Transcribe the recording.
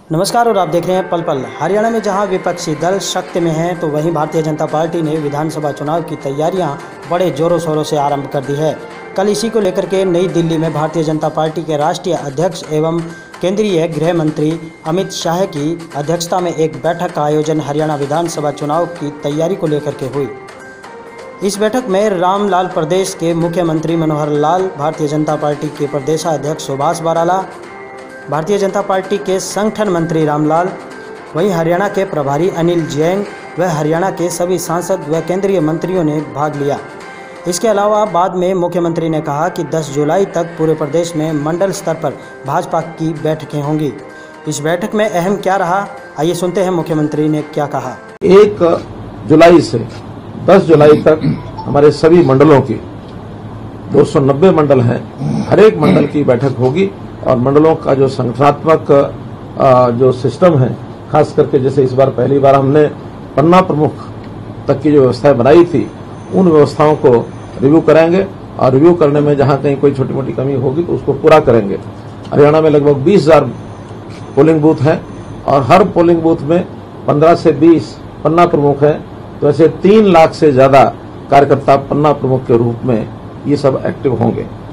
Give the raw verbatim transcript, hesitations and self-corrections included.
नमस्कार और आप देख रहे हैं पल पल। हरियाणा में जहां विपक्षी दल शक्ति में हैं, तो वहीं भारतीय जनता पार्टी ने विधानसभा चुनाव की तैयारियां बड़े जोरों शोरों से आरंभ कर दी है। कल इसी को लेकर के नई दिल्ली में भारतीय जनता पार्टी के राष्ट्रीय अध्यक्ष एवं केंद्रीय गृह मंत्री अमित शाह की अध्यक्षता में एक बैठक का आयोजन हरियाणा विधानसभा चुनाव की तैयारी को लेकर के हुई। इस बैठक में रामलाल प्रदेश के मुख्यमंत्री मनोहर लाल, भारतीय जनता पार्टी के प्रदेशाध्यक्ष सुभाष बराला, भारतीय जनता पार्टी के संगठन मंत्री रामलाल, वहीं हरियाणा के प्रभारी अनिल जैन व हरियाणा के सभी सांसद व केंद्रीय मंत्रियों ने भाग लिया। इसके अलावा बाद में मुख्यमंत्री ने कहा कि दस जुलाई तक पूरे प्रदेश में मंडल स्तर पर भाजपा की बैठकें होंगी। इस बैठक में अहम क्या रहा, आइए सुनते हैं मुख्यमंत्री ने क्या कहा। एक जुलाई से दस जुलाई तक हमारे सभी मंडलों की दो सौ नब्बे मंडल हैं, हर एक मंडल की बैठक होगी और मंडलों का जो संगठनात्मक जो सिस्टम है, खास करके जैसे इस बार पहली बार हमने पन्ना प्रमुख तक की जो व्यवस्थाएं बनाई थी, उन व्यवस्थाओं को रिव्यू करेंगे और रिव्यू करने में जहां कहीं कोई छोटी मोटी कमी होगी तो उसको पूरा करेंगे। हरियाणा में लगभग बीस हजार पोलिंग बूथ हैं और हर पोलिंग बूथ में पंद्रह से बीस पन्ना प्रमुख हैं, तो ऐसे तीन लाख से ज्यादा कार्यकर्ता पन्ना प्रमुख के रूप में ये सब एक्टिव होंगे।